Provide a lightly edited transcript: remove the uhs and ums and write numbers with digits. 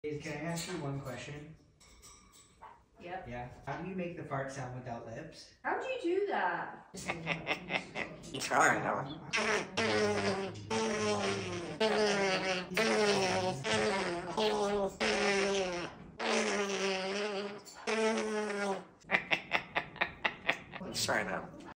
Can I ask you one question? Yep. Yeah. How do you make the fart sound without lips? How'd you do that? It's hard though. Let's try it out.